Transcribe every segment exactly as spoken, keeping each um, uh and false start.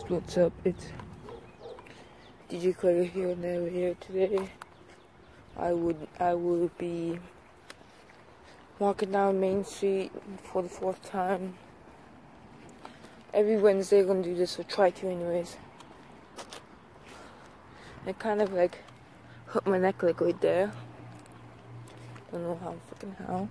What's up? It's D J Clay here and there here today. I would I will be walking down Main Street for the fourth time. Every Wednesday I'm gonna do this, so try to anyways. It kind of like hurt my neck like right there. Don't know how fucking how.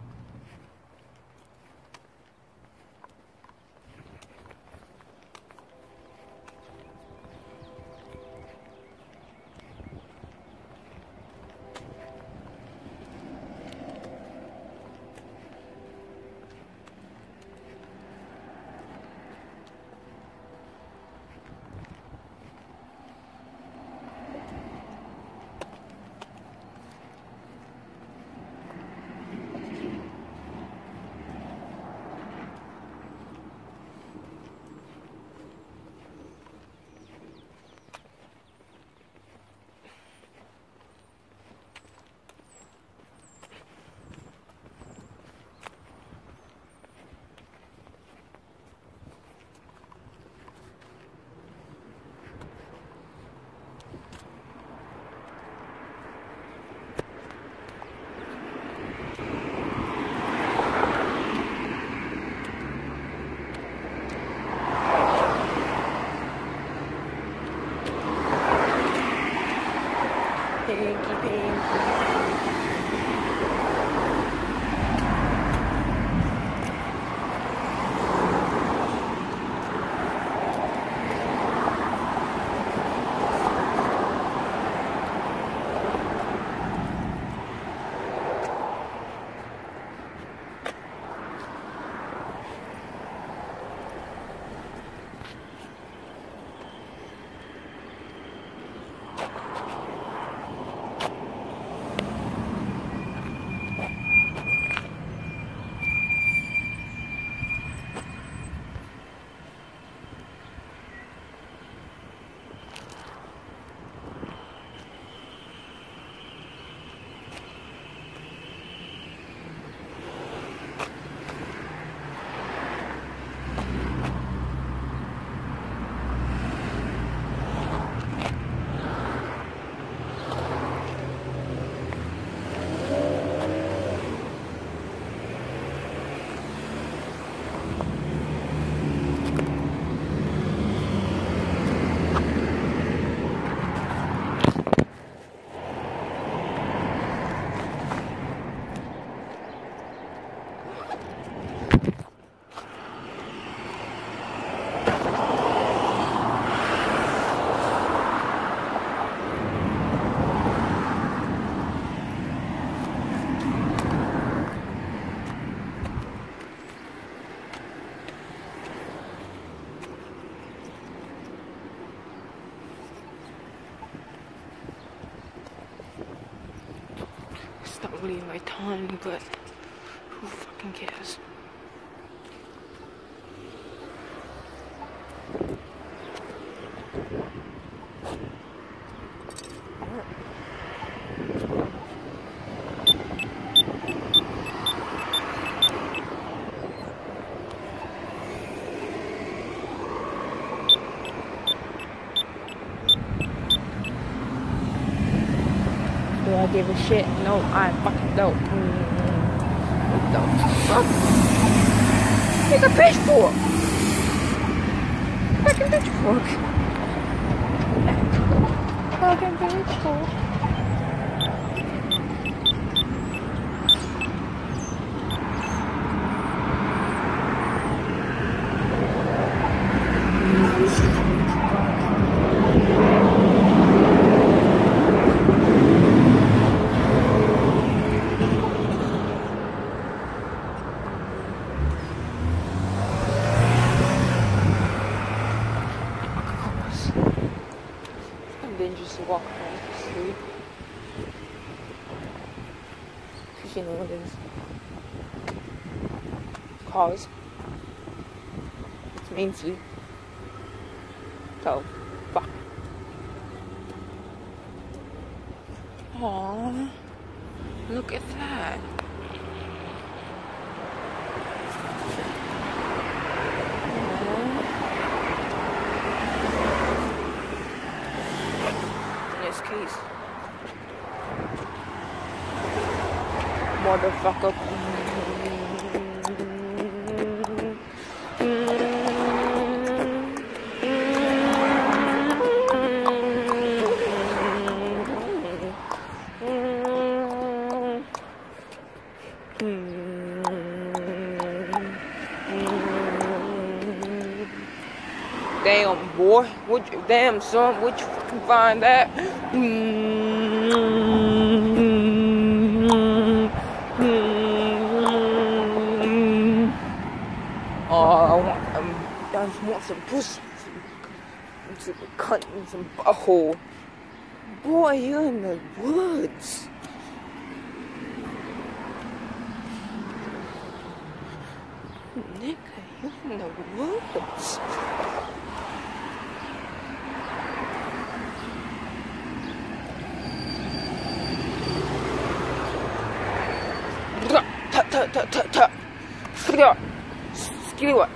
Pinky, pinky. It's not really my time, but who fucking cares? Do I give a shit? No, I fucking don't. What the fuck? Take a pitchfork! Fucking pitchfork! Fucking pitchfork! Dangerous to walk around the street. Because you know what it is. Cars. It's Main Street. So, fuck. Aww. Look at that. Aww. this case. Motherfucker. Damn, boy. Would you, damn, son, would you fucking find that? Oh, I want, um, I just want some pussy, some, some cunt and some butthole. Boy, you're in the woods. Nigga, you're in the woods. Ta ta ta ta ta. Skilly Skilly what?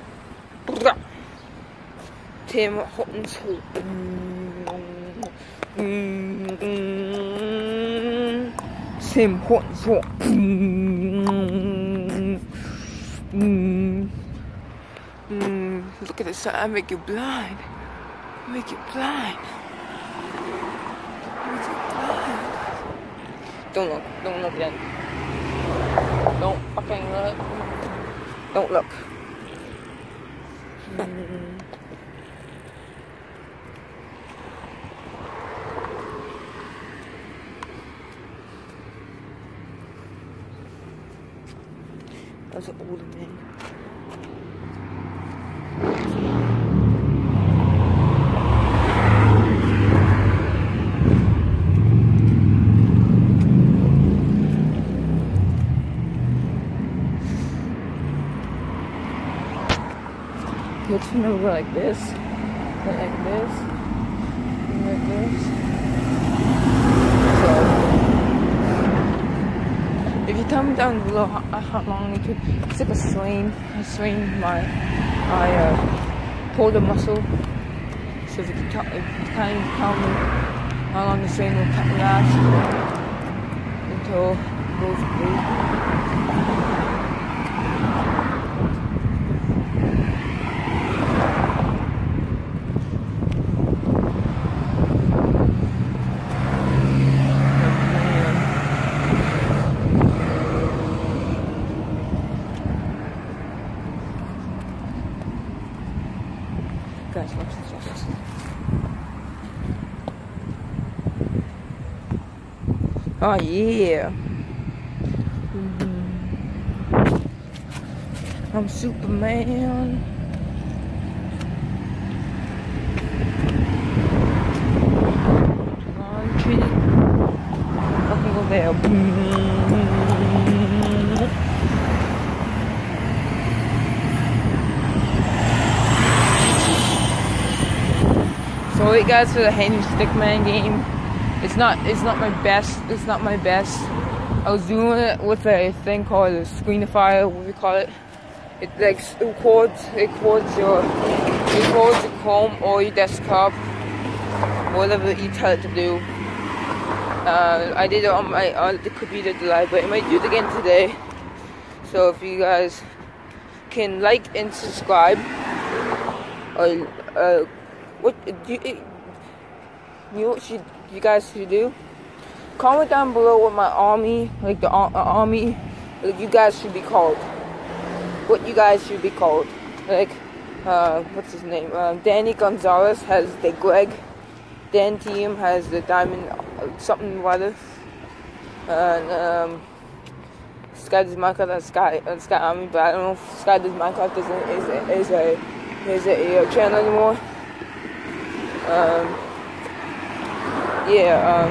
Tim Hortons. Tim Hortons. Look at this. I make you blind. I make you blind. I make you blind. Don't look. Don't look then. Don't fucking look. Don't look. Mm. That's an older man. Looks gonna go like this, like this, like this. So, if you tell me down below how, how long it took, it's like a swing. I swing my, I uh, pull the muscle. So if you can tell, if you kind of tell me how long the swing will last until it goes blue. Guys, watch this, watch this. Oh yeah. Mm-hmm. I'm Superman. Laundry. I can go there. Sorry guys for the Henry Stickman game. It's not it's not my best. It's not my best. I was doing it with a thing called a screenifier, what do you call it? It like records it records your it records your Chrome or your desktop, whatever you tell it to do. Uh, I did it on my on the computer today, but I might do it again today. So if you guys can like and subscribe, or uh, what do you, you know what should, you guys should do? Comment down below what my army, like the uh, army, like you guys should be called. What you guys should be called. Like, uh, what's his name? Uh, Danny Gonzalez has the Greg. Dan Team has the Diamond uh, something rather. And um, Sky does Minecraft has Sky uh, Sky Army, but I don't know if Sky does Minecraft is a is a is a, is a, a channel anymore. Um, yeah, um,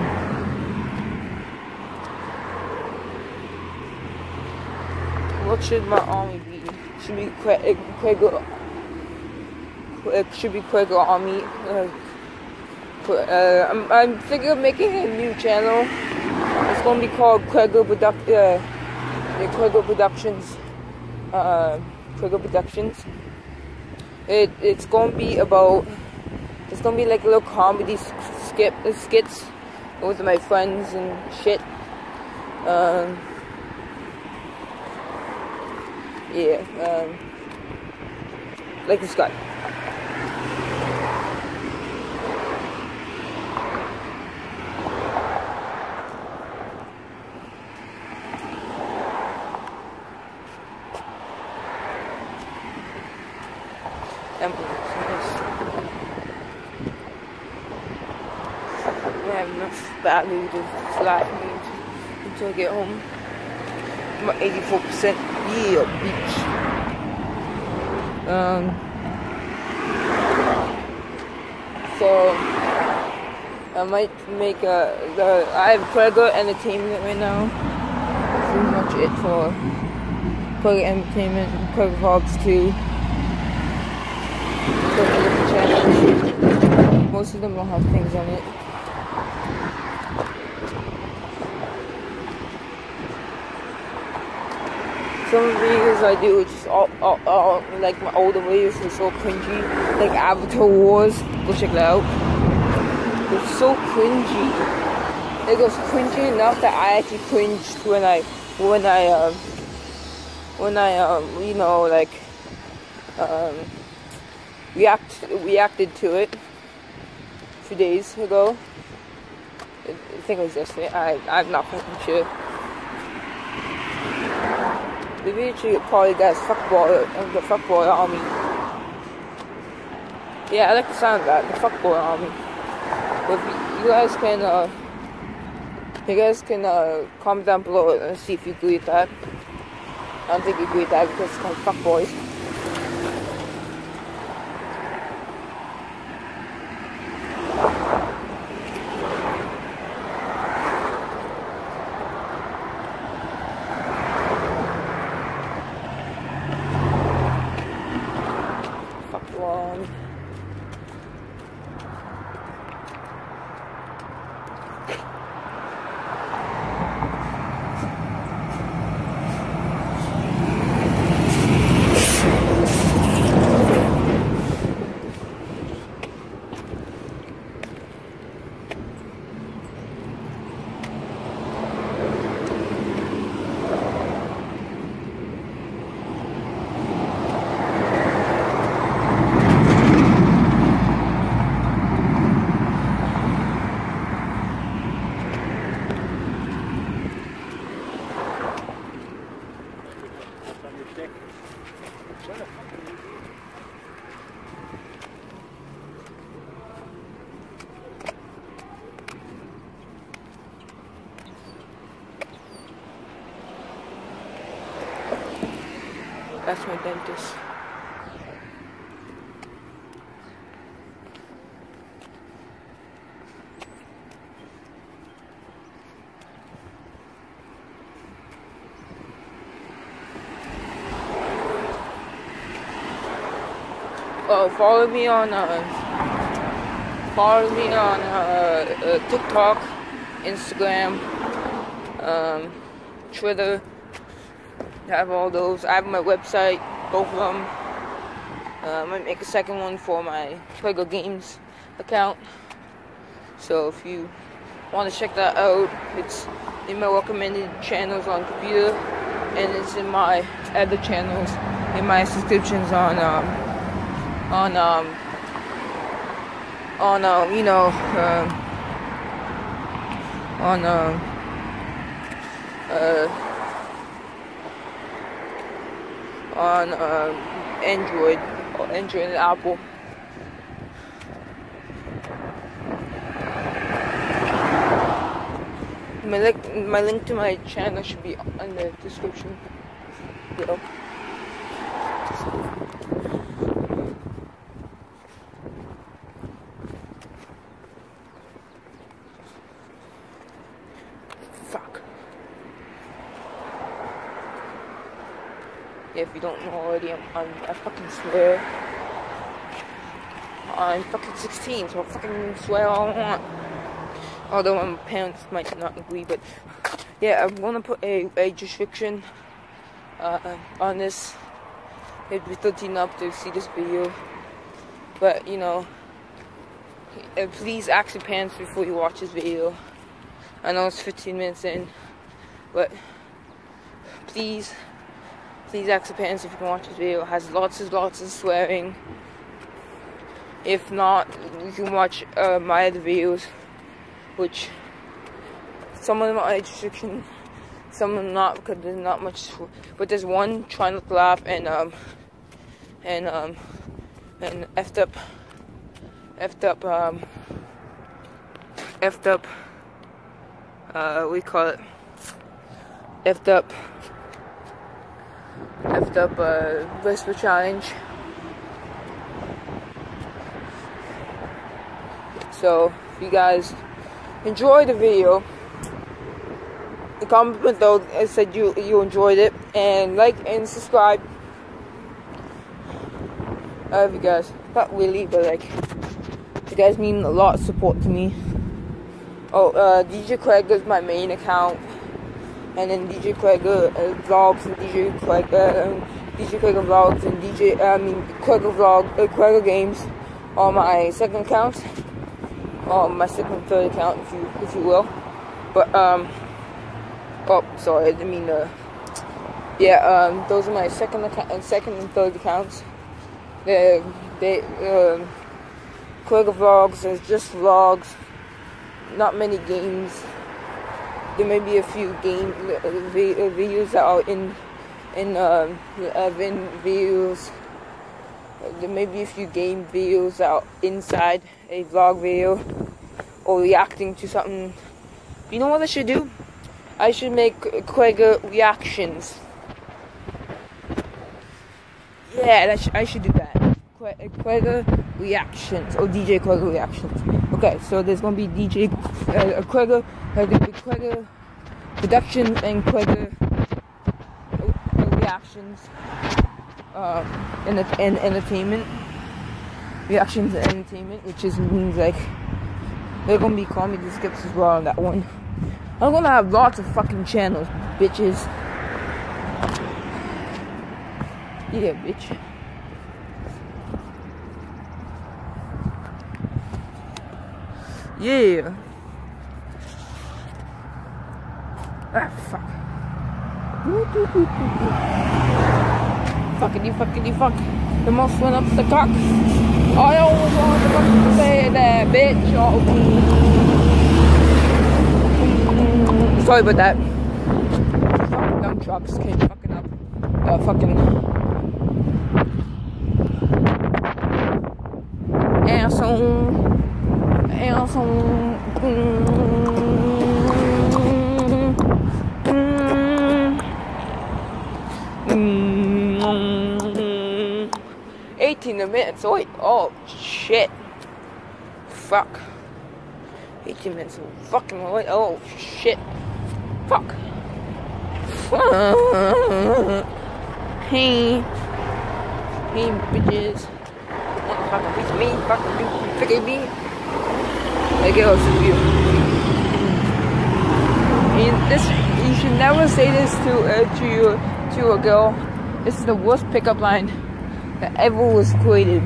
what should my army be? Should be Quaker, it should be Quaker Army. Uh, uh, I'm, I'm thinking of making a new channel. It's gonna be called Quaker Product, uh, Quaker Productions. Uh, Quaker Productions. It it's gonna be about. It's gonna be like a little comedy skip the skits with my friends and shit. Um, yeah, um, like and subscribe. I have enough battery to fly me until I get home. I'm at eighty-four percent. Yeah, bitch. Um, so I might make a. The, I have Prego Entertainment right now. That's pretty much it for Prego Entertainment and Prego Vlogs too. Channels. Most of them don't have things on it. Some videos I do, it's just all, all, all like my older videos are so cringy, like Avatar Wars. Go check that out. It's so cringy. It was cringy enough that I actually cringed when I, when I, um, when I, um, you know, like, um, react reacted to it a few days ago. I think it was yesterday. I I'm not fucking sure. The video should probably guys fuckboy of the fuckboy army. Yeah, I like the sound of that, the fuckboy army. But you guys can uh you guys can uh comment down below and see if you agree with that. I don't think you agree with that because it's called fuckboys. Fuckboy. That's my dentist. Uh, follow me on uh, follow me on uh, uh, TikTok, Instagram, um, Twitter. I have all those. I have my website, both of them. Uh, I might make a second one for my Prego Games account. So if you want to check that out, it's in my recommended channels on computer, and it's in my other channels, in my subscriptions on um, on um, on um, you know um, on um, uh. on um, Android or Android and Apple. My link, my link to my channel should be in the description below. Fuck. Yeah, if you don't know already, I'm, I'm, I fucking swear. I'm fucking sixteen, so I fucking swear all I want. Although my parents might not agree, but yeah, I'm gonna put a age restriction uh, on this. It'd be thirteen up to see this video, but you know, uh, please ask your parents before you watch this video. I know it's fifteen minutes in, but please, please ask your parents if you can watch this video. It has lots and lots of swearing. If not, you can watch uh, my other videos, which some of them are restriction, some of them not, because there's not much. But there's one, try not to laugh, and um, and um, and effed up, effed up, um, effed up. Uh, we call it effed up, effed up uh, whisper challenge. So if you guys enjoyed the video, comment below and said you you enjoyed it, and like and subscribe. I love you guys. Not really, but like, you guys mean a lot of support to me. Oh, uh, D J Craig is my main account, and then D J Craig uh, vlogs and D J Craig uh, D J Craig vlogs and D J I mean Craig vlog uh, Craig games on my second account, on my second and third account, if you if you will. But um, oh sorry, I didn't mean uh, yeah um, those are my second account, second and third accounts. They they um, Craig vlogs is just vlogs. Not many games. There may be a few game uh, videos that are in in um uh, in videos. There may be a few game videos that are inside a vlog video or reacting to something. You know what I should do? I should make Quagga reactions. Yeah, that sh I should do that. Quagga reactions, or D J Quagga reactions. Okay, so there's gonna be D J uh, Quagga, uh, Quagga productions and Quagga uh, reactions, uh, and, and entertainment reactions and entertainment, which is means like they're gonna be comedy skips as well on that one. I'm gonna have lots of fucking channels, bitches. Yeah, bitch. Yeah. Ah, fuck. Fuckity, fuckity, fuck. The mouse went up the cock. I always want to fucking say that, bitch. Oh. Sorry about that. Fucking dumb trucks came fucking up. Uh, fucking. Asshole. Asshole. eighteen minutes. Wait. Oh shit. Fuck. eighteen minutes. Fucking wait. Oh shit. Fuck. Hey. Hey, bitches. Fucking piece of me. Fucking piece of me. I get also you. And this, you should never say this to uh, to your to a girl. This is the worst pickup line that ever was created.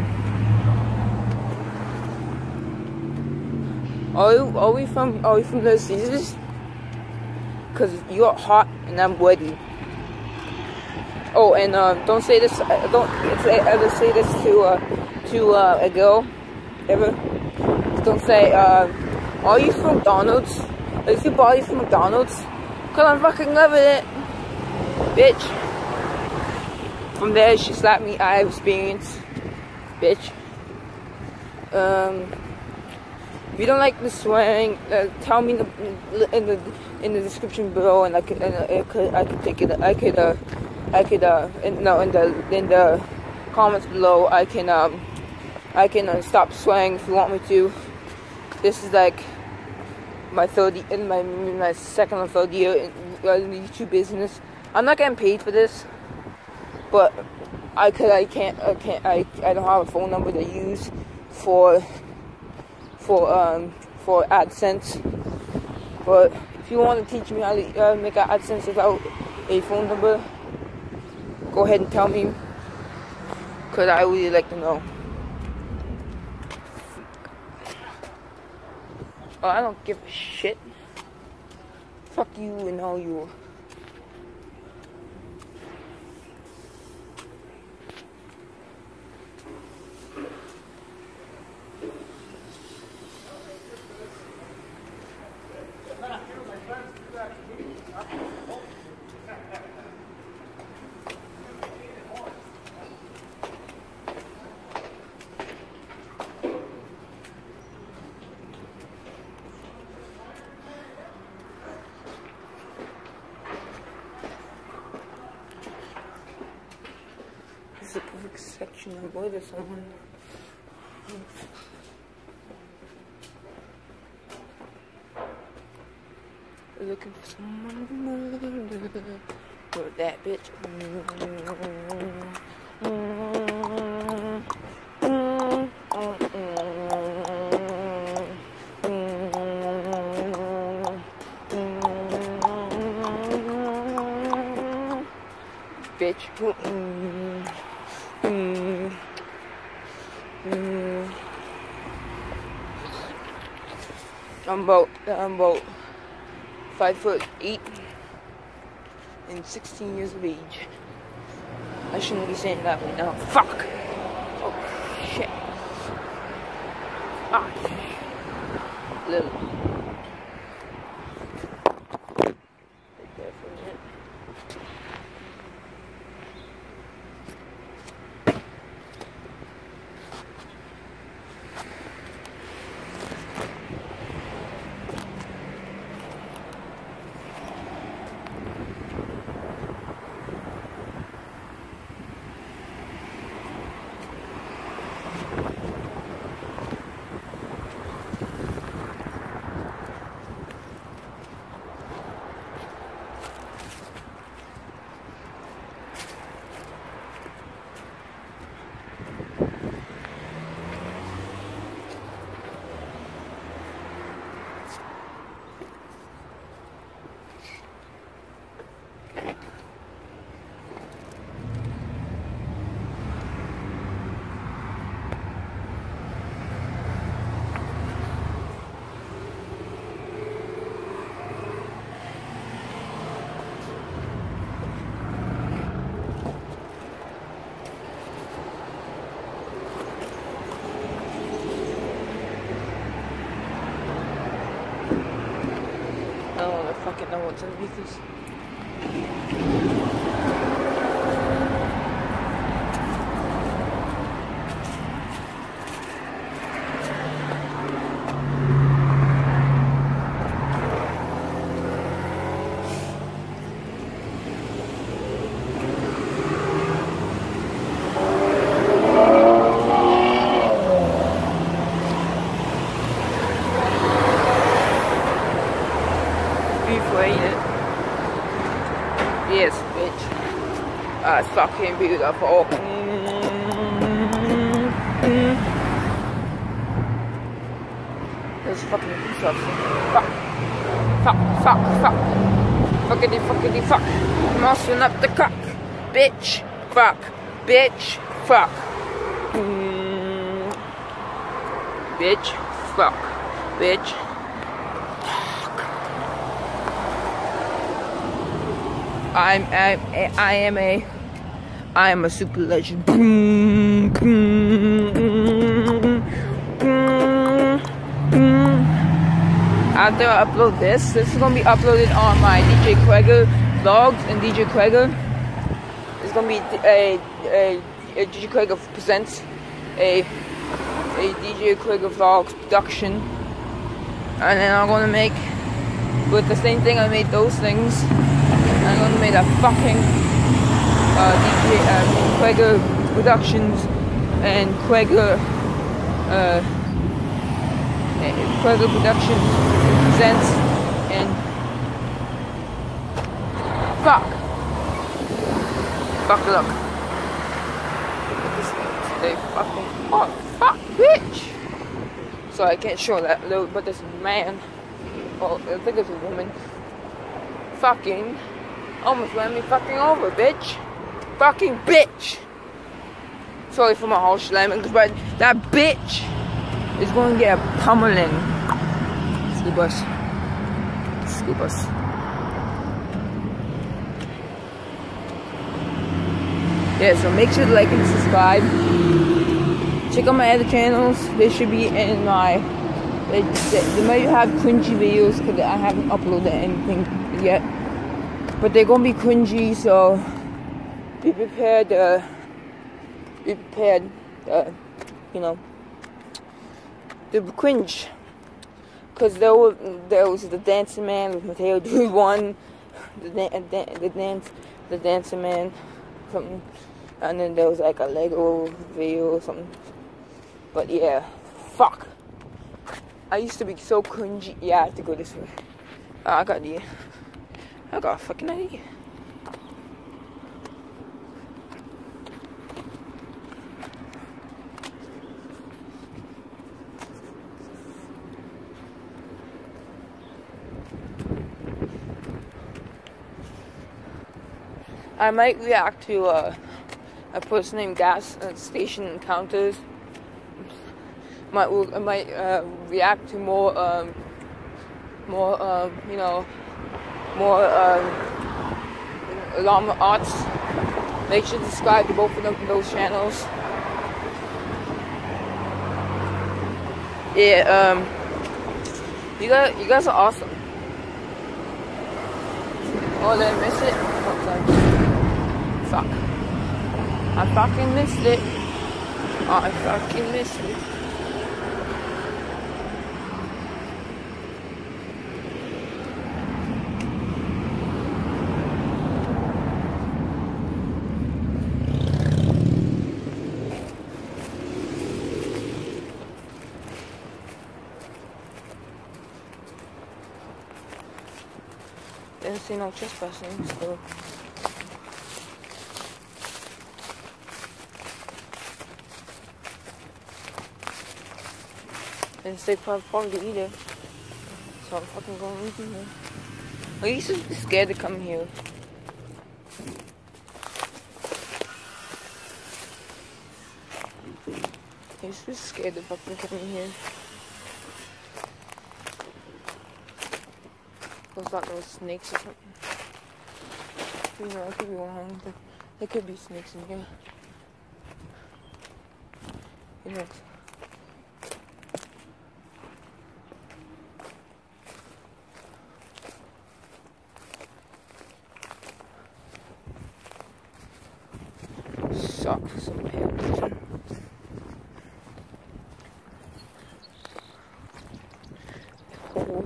Are you, are we from are we from the Caesars? Cause you're hot and I'm ready. Oh, and uh, don't say this. Uh, don't ever say this to uh, to uh, a girl ever. Don't say, uh, are you from McDonald's? Is your body from McDonald's? Cause I'm fucking loving it, bitch. From there, she slapped me. I have experience, bitch. Um, if you don't like the swearing, uh, tell me in the, in the in the description below, and I could and I could I could take it. I could uh I could uh in, no in the in the comments below. I can um I can uh, stop swearing if you want me to. This is like my third, in my my second or third year in, uh, in the YouTube business. I'm not getting paid for this, but I could, I can't, I can't, I, I don't have a phone number to use for for um for AdSense. But if you want to teach me how to uh, make an AdSense without a phone number, go ahead and tell me, cause I really like to know. Oh, I don't give a shit. Fuck you and all you. This is a perfect section of weather someone. Looking for someone for that bitch. Bitch. Mm. Mm. I'm about, I'm about five foot eight and sixteen years of age. I shouldn't be saying that right now. Fuck! Oh shit! Ah, little. Take that for a minute. I don't fucking know what's underneath this. Yes, bitch. Uh, it's fucking beautiful. Mm-hmm. Let's fucking do something. Fuck. Fuck, fuck, fuck. Fuckity, fuckity, fuck. Mousing up the cock. Bitch. Fuck. Bitch. Fuck. Mm. Bitch. Fuck. Bitch. I'm, I'm, I am a, I am a super legend. Boom, boom, boom, boom, boom. After I upload this, this is gonna be uploaded on my D J Quagga vlogs and D J Quagga. It's gonna be a, a, a D J Quagga presents a, a D J Quagga vlogs production, and then I'm gonna make with the same thing I made those things. I'm gonna make a fucking uh, D J uh, Quagga Productions and Quagga uh, Quagga Productions presents and fuck fuck look they fucking oh fuck bitch. So I can't show that little, but this man, well I think it's a woman, fucking almost ran me fucking over, bitch. Fucking bitch. Sorry for my harsh language, but that bitch is going to get a pummeling. School bus. School bus. Yeah, so make sure to like and subscribe. Check out my other channels. They should be in my... They, they, they might have cringy videos because I haven't uploaded anything yet. But they're going to be cringy, so be prepared. Uh, be prepared. Uh, you know, to cringe. Because there, were, there was the Dancing Man with Mateo Dude one. The, the, the, dance, the Dancing Man. Something. And then there was like a Lego video or something. But yeah, fuck. I used to be so cringy. Yeah, I have to go this way. Uh, I got the. I got a fucking idea. I might react to uh, a person named Gas uh, Station Encounters. Might I might uh, react to more, um, more um, you know, more um, Llama Arts. Make sure to subscribe to both of them, those channels. Yeah, um, you guys, you guys are awesome. Oh, did I miss it? Oh, sorry. Fuck. I fucking missed it. I fucking missed it. Didn't see no trespassing, so... Didn't stay private property either. So I'm fucking going in here. I used to be scared to come here. I used to be scared to fucking come in here. There's not no snakes or something. You know, I could be wrong, but there could be snakes in here. You know. Suck for some pale vision. Oh.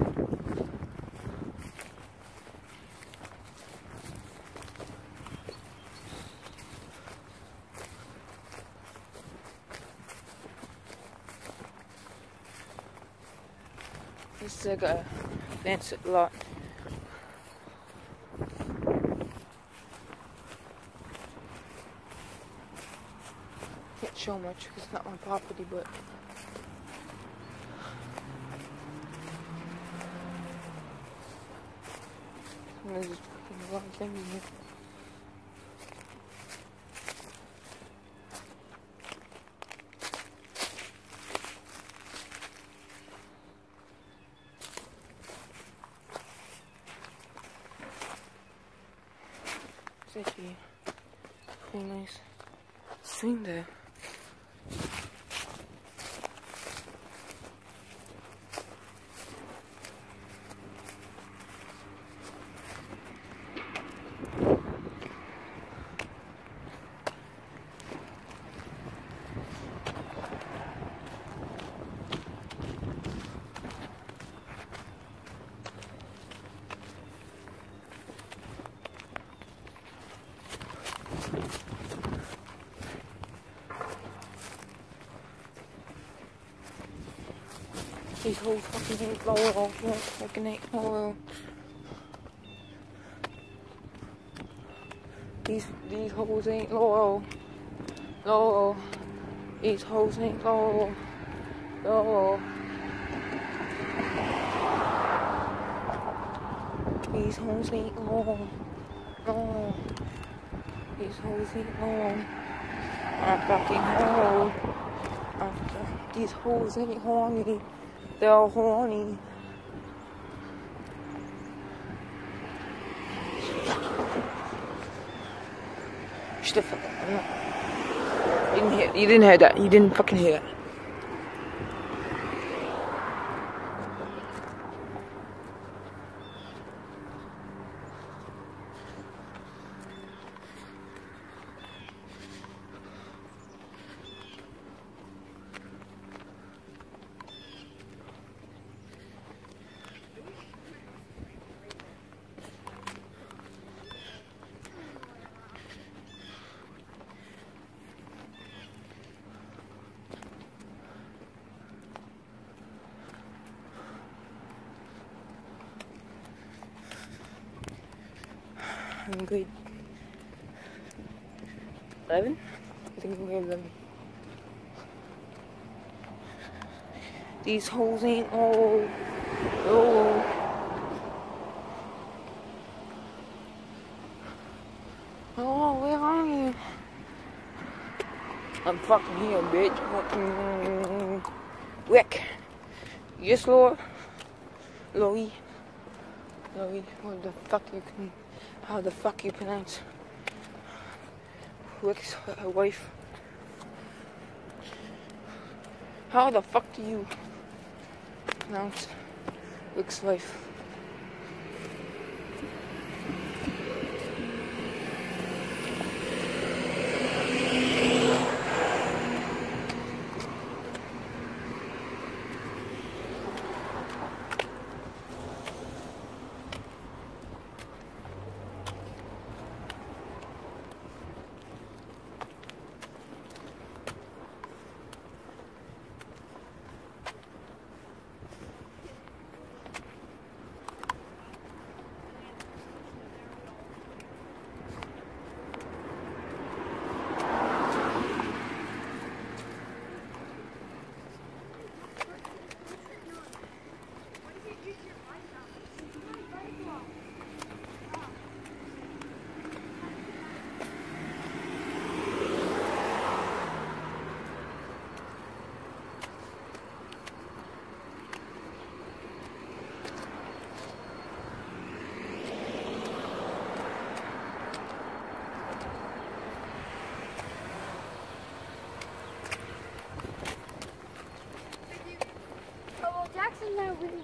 This is like a Lancet lot. Can't show much because it's not my property, but there's just fucking a lot of things in here. It's actually pretty nice swing there. These holes fucking ain't loyal, fucking ain't loyal. These these holes ain't loyal. Loyal. These holes ain't loyal. Loyal. These holes ain't loyal. Loyal. These holes ain't loyal. I'm fucking loyal. These holes ain't horny. They're horny. Shut the fuck up. I'm not. You didn't hear, you didn't hear that. You didn't fucking hear that. I'm grade eleven? I think I'm grade eleven. These holes ain't all. Oh. Oh, where are you? I'm fucking here, bitch. Fucking Rick. Yes, Lord. Louis. Louis, what the fuck you can. How the fuck you pronounce Rick's uh, wife? How the fuck do you pronounce Rick's wife? Jackson's not winning.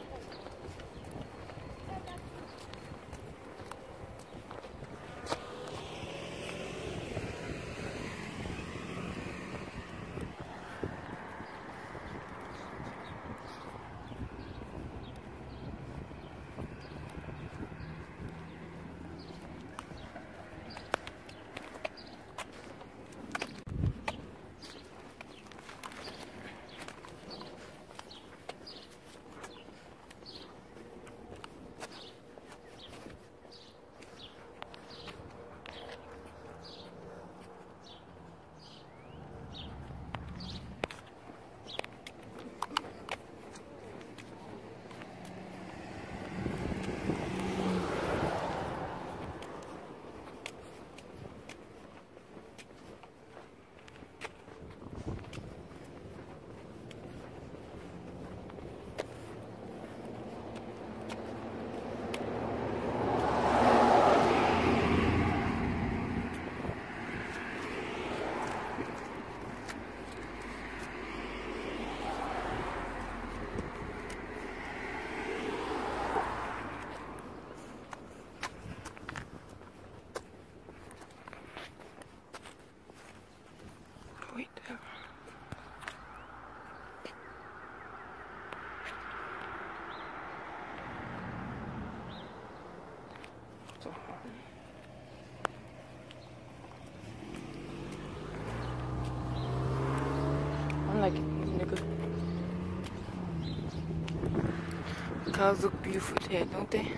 Wait there. So hard. I'm like, nigga. Cars look beautiful today, don't they?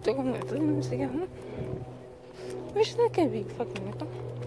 Tô com medo, não sei. Mas não quer vir fucking